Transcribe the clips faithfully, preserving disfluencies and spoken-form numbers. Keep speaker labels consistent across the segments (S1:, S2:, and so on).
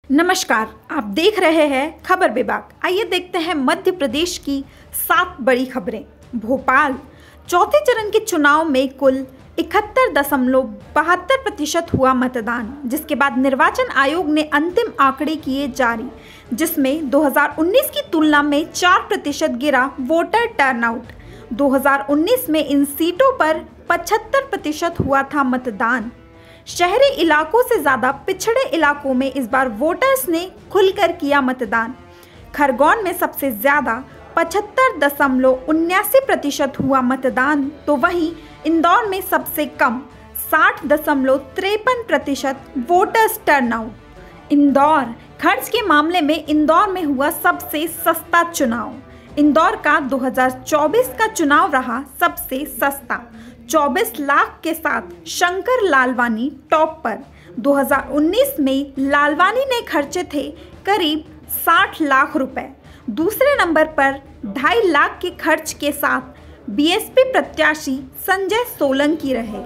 S1: नमस्कार, आप देख रहे हैं खबर विभाग। आइए देखते हैं मध्य प्रदेश की सात बड़ी खबरें। भोपाल चौथे चरण के चुनाव में कुल इकहत्तर दशमलव बहत्तर प्रतिशत हुआ मतदान, जिसके बाद निर्वाचन आयोग ने अंतिम आंकड़े किए जारी, जिसमें दो हज़ार उन्नीस की तुलना में चार प्रतिशत गिरा वोटर टर्नआउट। दो हज़ार उन्नीस में इन सीटों पर पचहत्तर प्रतिशत हुआ था मतदान। शहरी इलाकों से ज़्यादा पिछड़े इलाकों में इस बार वोटर्स ने खुलकर किया मतदान। खरगोन में सबसे ज़्यादा पचहत्तर दशमलव उन्यासी प्रतिशत हुआ मतदान, तो वहीं इंदौर में सबसे कम साठ दशमलव तिरपन प्रतिशत वोटर्स टर्नआउट। इंदौर खर्च के मामले में इंदौर में हुआ सबसे सस्ता चुनाव। इंदौर का दो हज़ार चौबीस का चुनाव रहा सबसे सस्ता, चौबीस लाख के साथ शंकर लालवानी टॉप पर। दो हज़ार उन्नीस में लालवानी ने खर्चे थे करीब साठ लाख रुपए। दूसरे नंबर पर ढाई लाख के खर्च के साथ बीएसपी प्रत्याशी संजय सोलंकी रहे।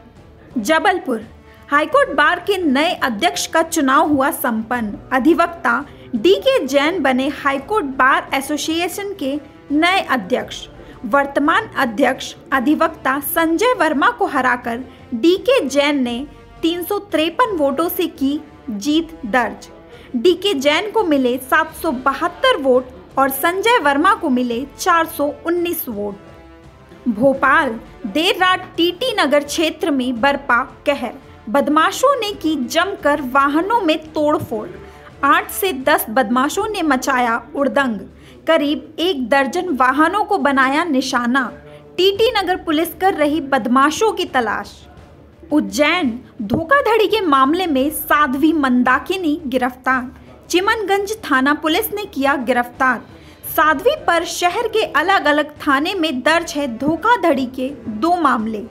S1: जबलपुर हाईकोर्ट बार के नए अध्यक्ष का चुनाव हुआ संपन्न। अधिवक्ता डी के जैन बने हाईकोर्ट बार एसोसिएशन के नए अध्यक्ष। वर्तमान अध्यक्ष अधिवक्ता संजय वर्मा को हराकर डी के जैन ने तीन सौ तिरपन वोटों से की जीत दर्ज। डी के जैन को मिले सात सौ बहत्तर वोट और संजय वर्मा को मिले चार सौ उन्नीस वोट। भोपाल देर रात टीटी नगर क्षेत्र में बरपा कहर। बदमाशों ने की जमकर वाहनों में तोड़फोड़। आठ से दस बदमाशों ने मचाया उड़दंग। करीब एक दर्जन वाहनों को बनाया निशाना। टीटी नगर पुलिस कर रही बदमाशों की तलाश। उज्जैन धोखाधड़ी के मामले में साध्वी मंदाकिनी गिरफ्तार। चिमनगंज थाना पुलिस ने किया गिरफ्तार। साध्वी पर शहर के अलग अलग थाने में दर्ज है धोखाधड़ी के दो मामले।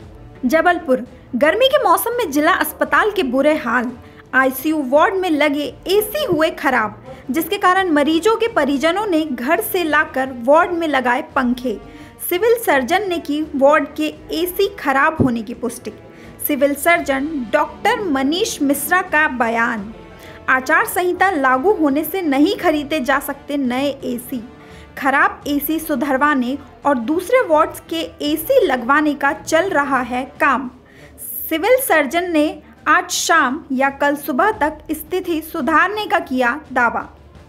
S1: जबलपुर गर्मी के मौसम में जिला अस्पताल के बुरे हाल। आईसीयू वार्ड में लगे एसी हुए खराब, जिसके कारण मरीजों के परिजनों ने घर से लाकर वार्ड में लगाए पंखे। सिविल सर्जन ने की वार्ड के एसी खराब होने की पुष्टि। Civil surgeon doctor Manish Mishra का बयान। आचार संहिता लागू होने से नहीं खरीदे जा सकते नए एसी। खराब एसी सुधरवाने और दूसरे वार्ड्स के एसी लगवाने का चल रहा है काम। सिविल सर्जन ने आज शाम या कल सुबह तक स्थिति सुधारने का किया दावा।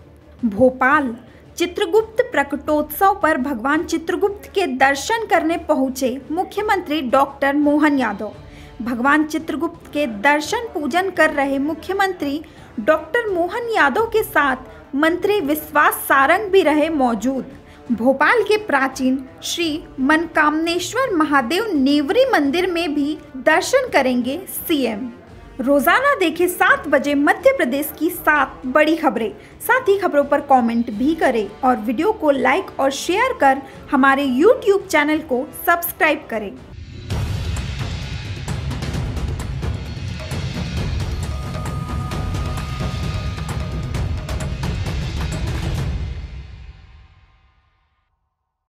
S1: भोपाल चित्रगुप्त प्रकटोत्सव पर भगवान चित्रगुप्त के दर्शन करने पहुंचे मुख्यमंत्री डॉक्टर मोहन यादव। भगवान चित्रगुप्त के दर्शन पूजन कर रहे मुख्यमंत्री डॉक्टर मोहन यादव के साथ मंत्री विश्वास सारंग भी रहे मौजूद। भोपाल के प्राचीन श्री मनकामनेश्वर महादेव नेवरी मंदिर में भी दर्शन करेंगे सीएम। रोजाना देखें सात बजे मध्य प्रदेश की सात बड़ी खबरें। साथ ही खबरों पर कमेंट भी करें और वीडियो को लाइक और शेयर कर हमारे यूट्यूब चैनल को सब्सक्राइब करें।